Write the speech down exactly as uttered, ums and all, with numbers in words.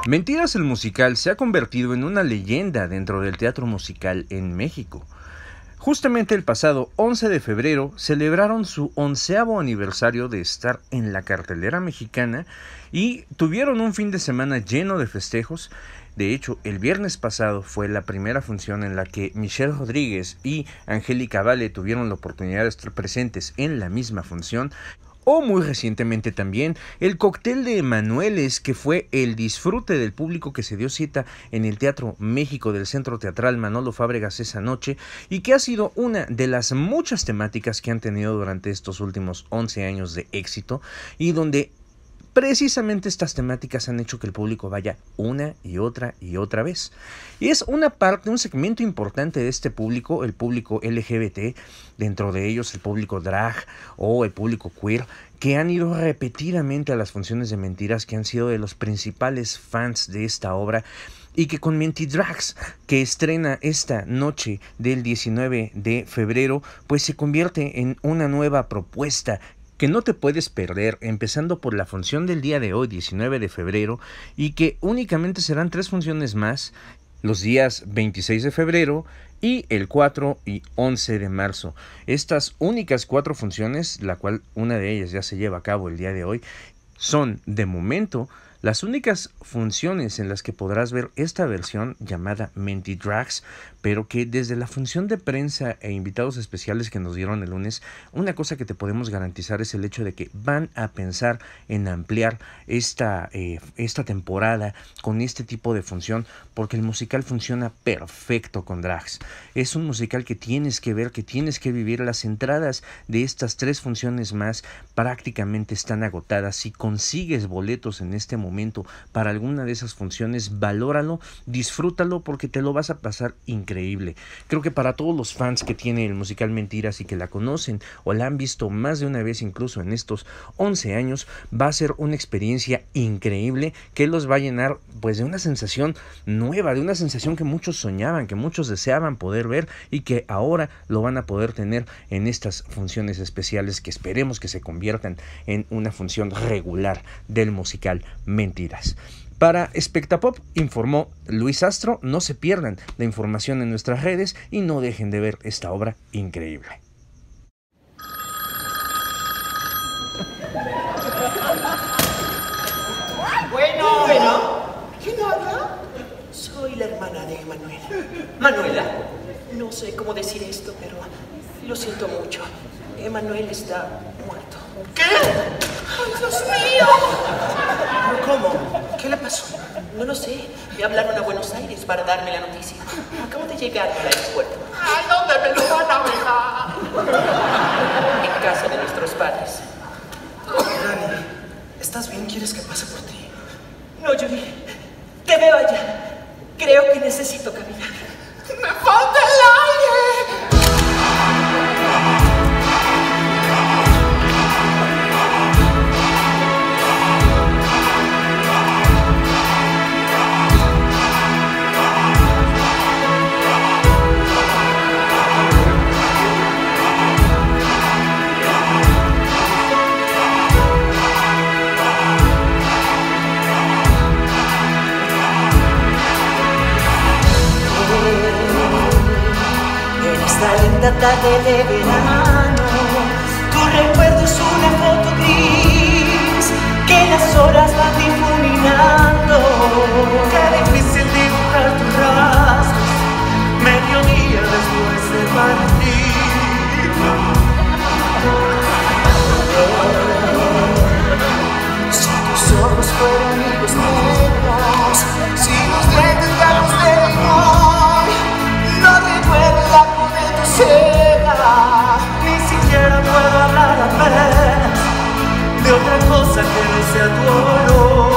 Mentiras el musical se ha convertido en una leyenda dentro del teatro musical en México. Justamente el pasado once de febrero celebraron su onceavo aniversario de estar en la cartelera mexicana y tuvieron un fin de semana lleno de festejos. De hecho, el viernes pasado fue la primera función en la que Michelle Rodríguez y Angélica Vale tuvieron la oportunidad de estar presentes en la misma función. O muy recientemente también el cóctel de Emanueles, que fue el disfrute del público que se dio cita en el Teatro México del Centro Teatral Manolo Fábregas esa noche y que ha sido una de las muchas temáticas que han tenido durante estos últimos once años de éxito y donde precisamente estas temáticas han hecho que el público vaya una y otra y otra vez. Y es una parte, un segmento importante de este público, el público L G B T, dentro de ellos el público drag o el público queer, que han ido repetidamente a las funciones de Mentiras, que han sido de los principales fans de esta obra, y que con Mentidrags, que estrena esta noche del diecinueve de febrero, pues se convierte en una nueva propuesta que no te puedes perder, empezando por la función del día de hoy, diecinueve de febrero, y que únicamente serán tres funciones más, los días veintiséis de febrero y el cuatro y once de marzo. Estas únicas cuatro funciones, la cual una de ellas ya se lleva a cabo el día de hoy, son de momento las únicas funciones en las que podrás ver esta versión llamada Mentidrags, pero que desde la función de prensa e invitados especiales que nos dieron el lunes, una cosa que te podemos garantizar es el hecho de que van a pensar en ampliar esta, eh, esta temporada con este tipo de función, porque el musical funciona perfecto con drags. Es un musical que tienes que ver, que tienes que vivir. Las entradas de estas tres funciones más prácticamente están agotadas. Si consigues boletos en este momento para alguna de esas funciones, valóralo, disfrútalo, porque te lo vas a pasar increíble. Creo que para todos los fans que tiene el musical Mentiras y que la conocen o la han visto más de una vez incluso en estos once años, va a ser una experiencia increíble que los va a llenar pues de una sensación nueva, de una sensación que muchos soñaban, que muchos deseaban poder ver y que ahora lo van a poder tener en estas funciones especiales que esperemos que se conviertan en una función regular del musical Mentiras. Para Espectapop informó Luis Astro. No se pierdan la información en nuestras redes y no dejen de ver esta obra increíble. Bueno, bueno. ¿Quién habla? Soy la hermana de Manuela. ¿Manuela? No sé cómo decir esto, pero lo siento mucho. Emanuel está muerto. ¿Qué? ¡Ay, Dios mío! ¿Cómo? ¿Qué le pasó? No lo sé. Me hablaron a Buenos Aires para darme la noticia. Acabo de llegar al aeropuerto. ¿A dónde me lo van a dejar? En casa de nuestros padres. Dani, ¿estás bien? ¿Quieres que pase por ti? No, Yuri. Te veo allá. Creo que necesito caminar. ¡Me falta el aire! Esta tarde de verano, tu recuerdo es una foto gris que las horas van difuminando. Qué difícil dibujar tus rastros mediodía después de partir. Si tus ojos fueran higos negros, si los dientes ganos de limón, no recuerdo la de tu seda, ni siquiera puedo hablar apenas de otra cosa que no sea tu olor.